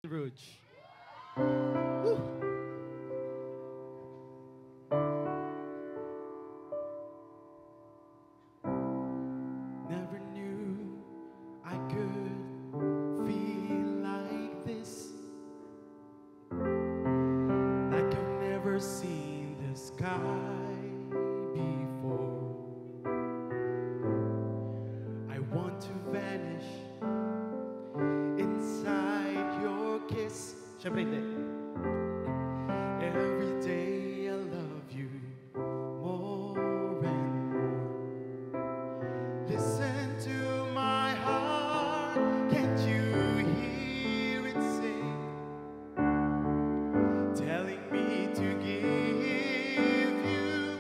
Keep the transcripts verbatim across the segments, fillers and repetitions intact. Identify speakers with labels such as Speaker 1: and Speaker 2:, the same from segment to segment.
Speaker 1: Rouge. Woo. Never knew I could feel like this, like I've never seen the sky before. I want to vanish inside your kiss. Siyempre hindi. Every day I love you more and more. Listen to my heart, can't you hear it sing? Telling me to give you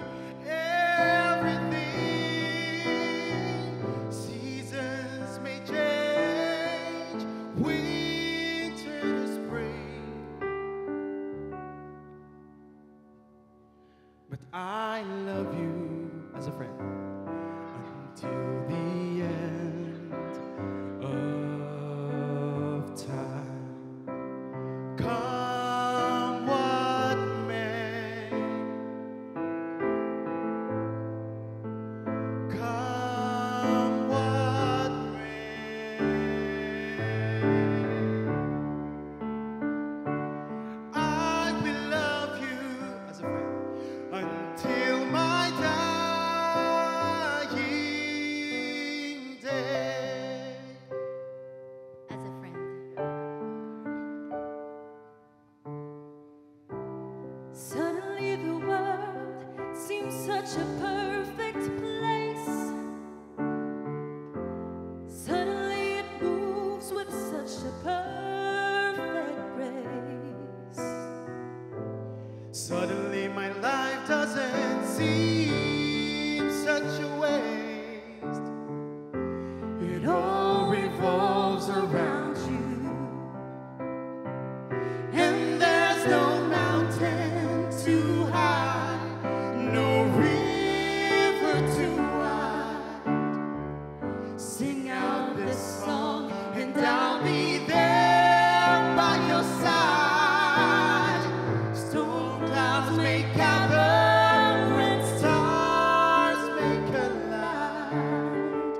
Speaker 1: everything. Seasons may change, winter to spring, but I love you as a friend until the end of time. Come what may, come what may, I will love you as a friend until my dying day.
Speaker 2: As a friend.
Speaker 3: Suddenly the world seems such a perfect place. Suddenly it moves with such a perfect grace.
Speaker 1: Suddenly my life doesn't seem such a waste. It all revolves around you, and there's no mountain too high, no river too wide. Sing out this song and I'll be there by your side. Storm clouds may gather and stars may collide,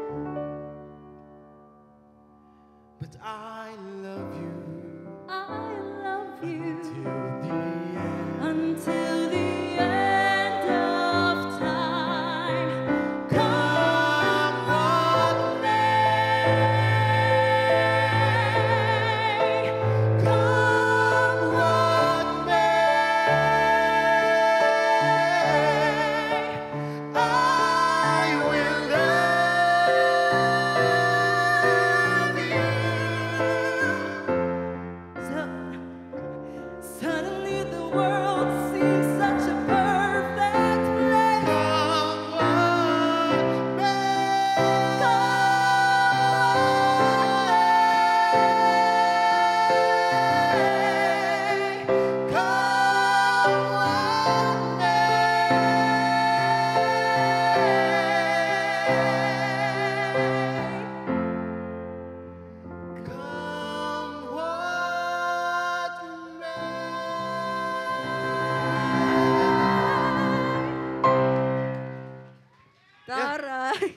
Speaker 1: but I love you
Speaker 3: I love you
Speaker 1: till the end.
Speaker 3: until the end of time.
Speaker 1: Come what may, come what may, I will love you.
Speaker 3: So, suddenly the world seems such a perfect place.
Speaker 1: Come what may, come what may, come what may.
Speaker 3: Taray!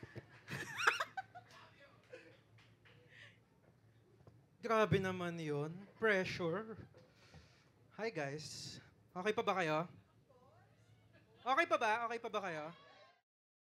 Speaker 4: Grabe naman yun. Pressure. Hi guys. Okay pa ba kayo? Okay pa ba? Okay pa ba kayo?